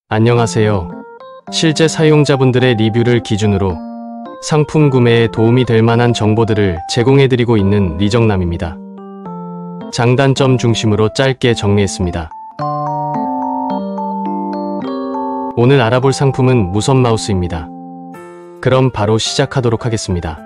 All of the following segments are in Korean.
안녕하세요. 실제 사용자분들의 리뷰를 기준으로 상품 구매에 도움이 될 만한 정보들을 제공해드리고 있는 리정남입니다. 장단점 중심으로 짧게 정리했습니다. 오늘 알아볼 상품은 무선 마우스입니다. 그럼 바로 시작하도록 하겠습니다.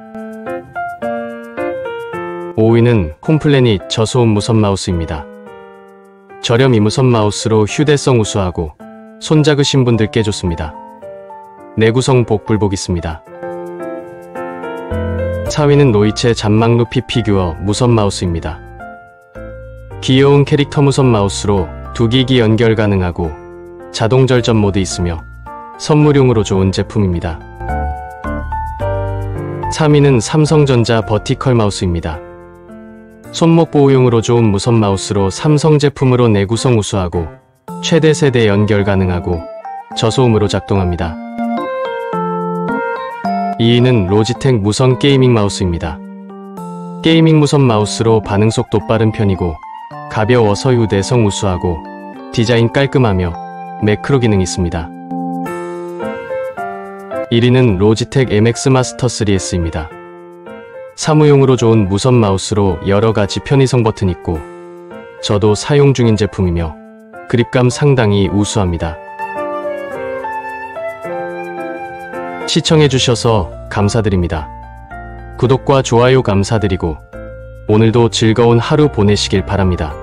5위는 홈플래닛 저소음 무선 마우스입니다. 저렴이 무선 마우스로 휴대성 우수하고 손 작으신 분들께 좋습니다. 내구성 복불복 있습니다. 4위는 노이체 잔망 루피 피규어 무선 마우스입니다. 귀여운 캐릭터 무선 마우스로 2기기 연결 가능하고 자동 절전 모드 있으며 선물용으로 좋은 제품입니다. 3위는 삼성전자 버티컬 마우스입니다. 손목 보호용으로 좋은 무선 마우스로 삼성 제품으로 내구성 우수하고 최대 세대 연결 가능하고 저소음으로 작동합니다. 2위는 로지텍 무선 게이밍 마우스입니다. 게이밍 무선 마우스로 반응 속도 빠른 편이고 가벼워서 휴대성 우수하고 디자인 깔끔하며 매크로 기능이 있습니다. 1위는 로지텍 MX 마스터 3S입니다. 사무용으로 좋은 무선 마우스로 여러가지 편의성 버튼 있고 저도 사용 중인 제품이며 그립감 상당히 우수합니다. 시청해주셔서 감사드립니다. 구독과 좋아요 감사드리고 오늘도 즐거운 하루 보내시길 바랍니다.